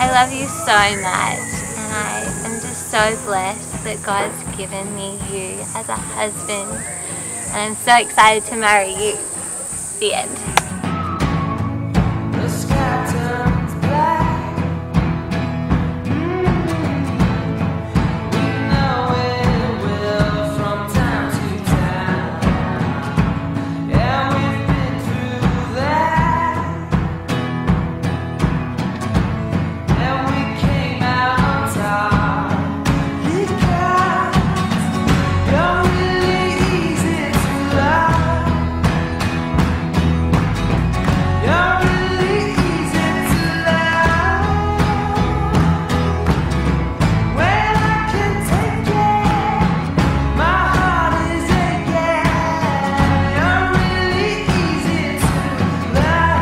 I love you so much, and I am just so blessed that God's given me you as a husband, and I'm so excited to marry you. The end. The sky turns black. We know it will from time to time. Yeah, we've been through that, and we came out on top. Because you're really easy to love. You're really easy to love. When I can take it, my heart is aching. You're really easy to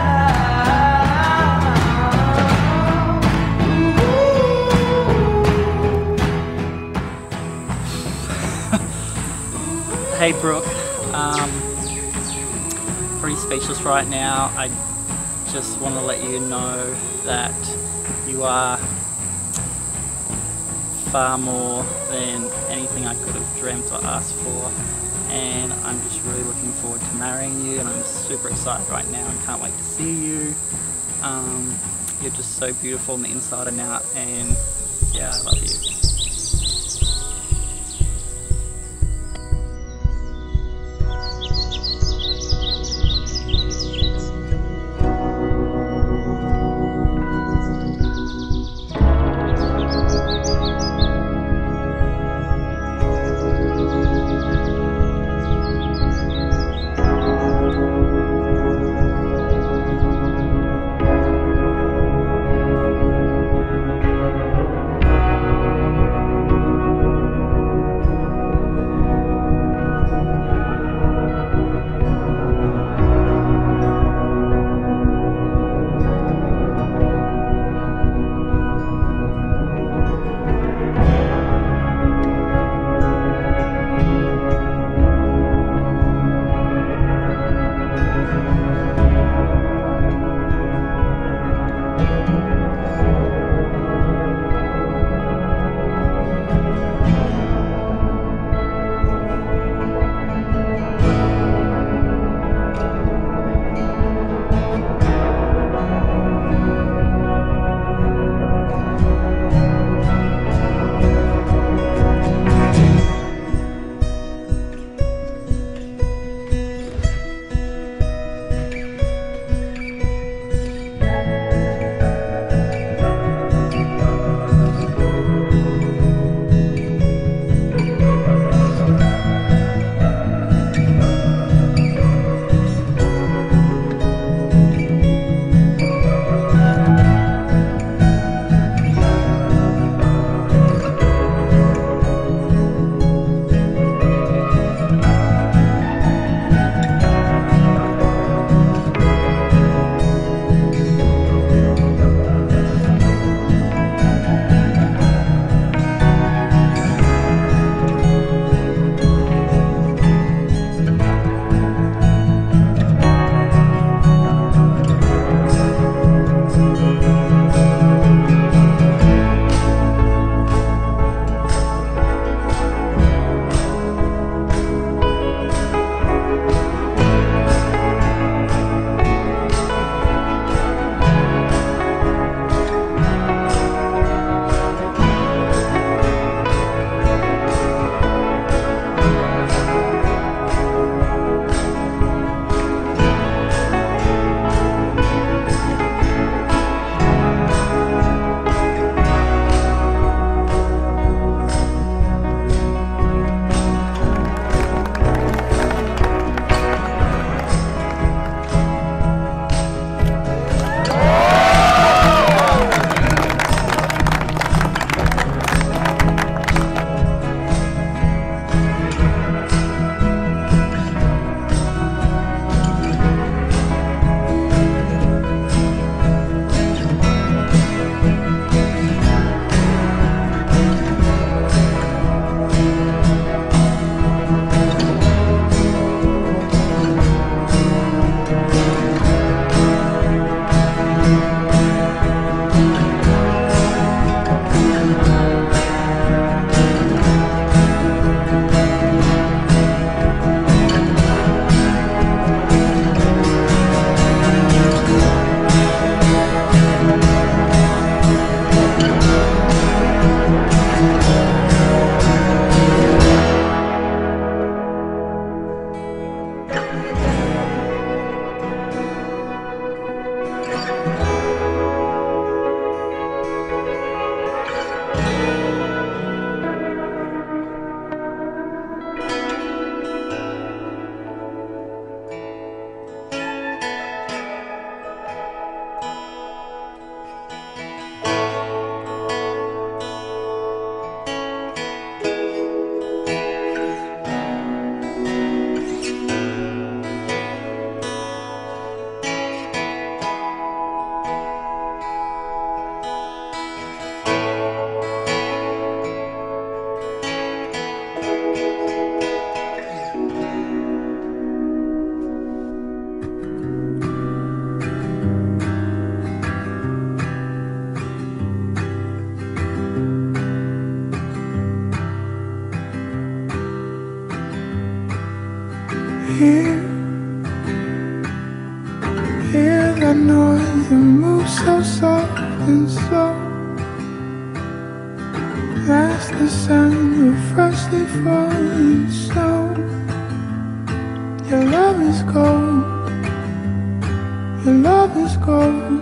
love. Hey Brooke, pretty speechless right now. I just want to let you know that you are far more than anything I could have dreamt or asked for, and I'm just really looking forward to marrying you, and I'm super excited right now and can't wait to see you. You're just so beautiful on the inside and out, and yeah, I love you. I know you move so soft and slow. That's the sound of freshly falling snow. Your love is gold. Your love is gold.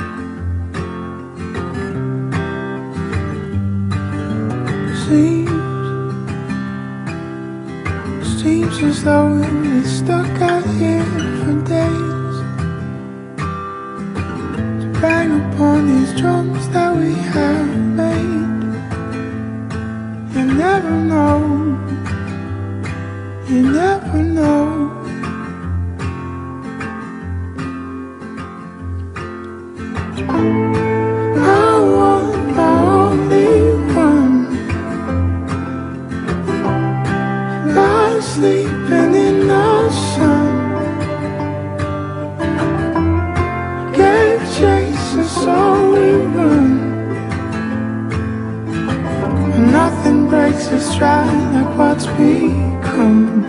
Seems as though we've been stuck out here for days, to bang upon these drums that we have made. You never know. You never know. I want my only one, lies sleeping in the sun. Gave chase, so we run, and nothing breaks us stride like what's become.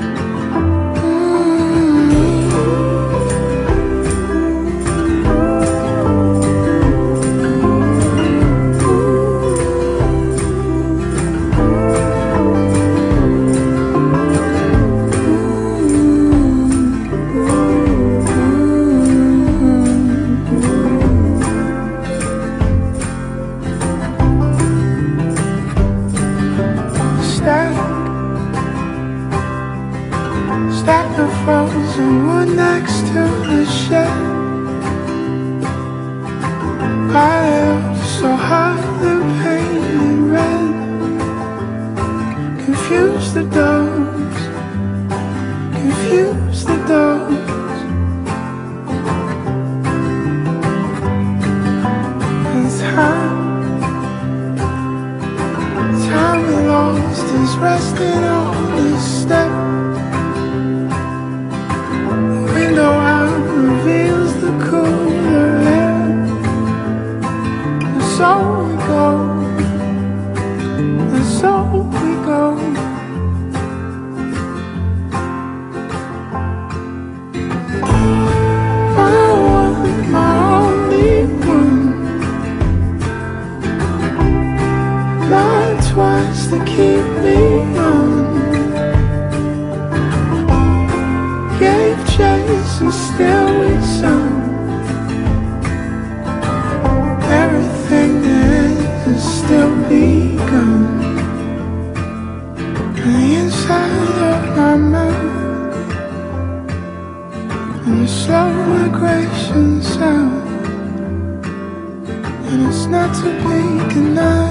Stack the frozen wood next to the shed. Piled so high the painted red. Confuse the doves. Confuse the doves. And time we lost is resting on the step. Window out reveals the cooler air. And so we go, and so we go. I want my only one, lied twice to keep me on. Gave chase and still we sung. Everything that is still begun. And the inside of my mouth, and the slow migration sound, and it's not to be denied.